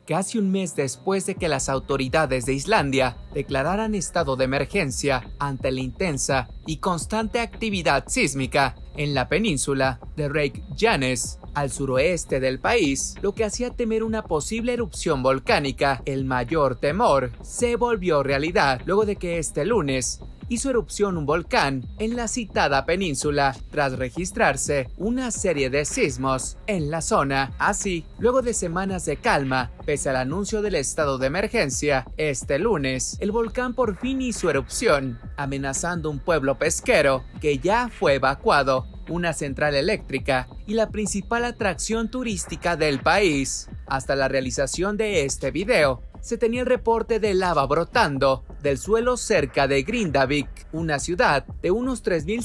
casi un mes después de que las autoridades de Islandia declararan estado de emergencia ante la intensa y constante actividad sísmica en la península de Reykjanes, al suroeste del país, lo que hacía temer una posible erupción volcánica. El mayor temor se volvió realidad luego de que este lunes hizo erupción un volcán en la citada península, tras registrarse una serie de sismos en la zona. Así, luego de semanas de calma, pese al anuncio del estado de emergencia, este lunes, el volcán por fin hizo erupción, amenazando un pueblo pesquero que ya fue evacuado, una central eléctrica y la principal atracción turística del país. Hasta la realización de este video, se tenía el reporte de lava brotando del suelo cerca de Grindavik, una ciudad de unos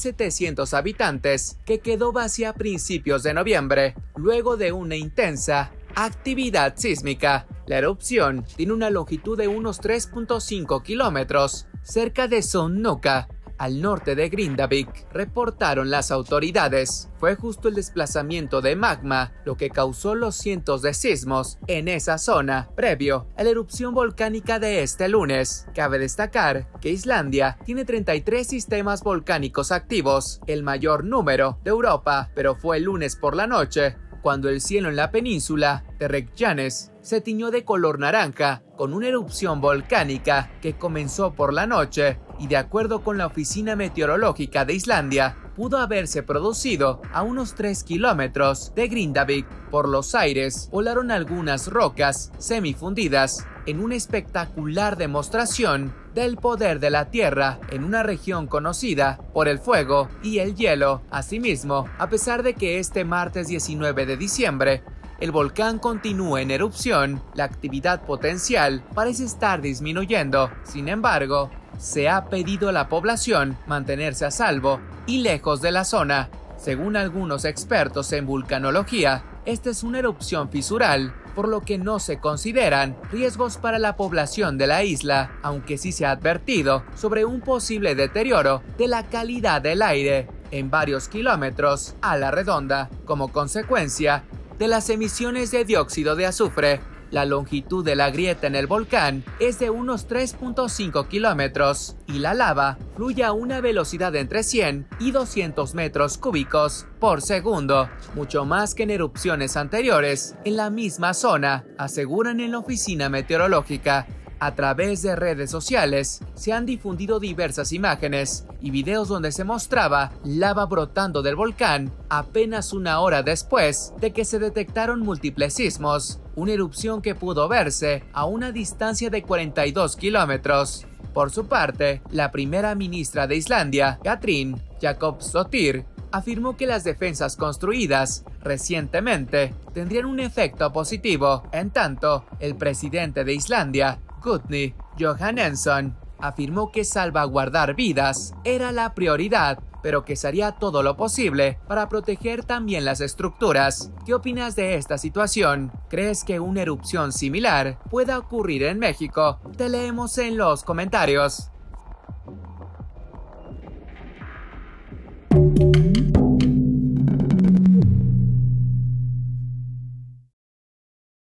3.700 habitantes que quedó vacía a principios de noviembre, luego de una intensa actividad sísmica. La erupción tiene una longitud de unos 3.5 kilómetros, cerca de Sandnúca, al norte de Grindavik, reportaron las autoridades. Fue justo el desplazamiento de magma lo que causó los cientos de sismos en esa zona, previo a la erupción volcánica de este lunes. Cabe destacar que Islandia tiene 33 sistemas volcánicos activos, el mayor número de Europa, pero fue el lunes por la noche cuando el cielo en la península de Reykjanes se tiñó de color naranja con una erupción volcánica que comenzó por la noche y, de acuerdo con la Oficina Meteorológica de Islandia, pudo haberse producido a unos 3 kilómetros de Grindavik. Por los aires volaron algunas rocas semifundidas en una espectacular demostración del poder de la Tierra en una región conocida por el fuego y el hielo. Asimismo, a pesar de que este martes 19 de diciembre el volcán continúa en erupción, la actividad potencial parece estar disminuyendo. Sin embargo, se ha pedido a la población mantenerse a salvo y lejos de la zona. Según algunos expertos en vulcanología, esta es una erupción fisural, por lo que no se consideran riesgos para la población de la isla, aunque sí se ha advertido sobre un posible deterioro de la calidad del aire en varios kilómetros a la redonda, como consecuencia de las emisiones de dióxido de azufre. La longitud de la grieta en el volcán es de unos 3.5 kilómetros y la lava fluye a una velocidad de entre 100 y 200 metros cúbicos por segundo, mucho más que en erupciones anteriores en la misma zona, aseguran en la oficina meteorológica. A través de redes sociales se han difundido diversas imágenes y videos donde se mostraba lava brotando del volcán apenas una hora después de que se detectaron múltiples sismos, una erupción que pudo verse a una distancia de 42 kilómetros. Por su parte, la primera ministra de Islandia, Katrín Jakobsdóttir, afirmó que las defensas construidas recientemente tendrían un efecto positivo. En tanto, el presidente de Islandia, Guðni Jóhannesson, afirmó que salvaguardar vidas era la prioridad, pero que se haría todo lo posible para proteger también las estructuras. ¿Qué opinas de esta situación? ¿Crees que una erupción similar pueda ocurrir en México? Te leemos en los comentarios.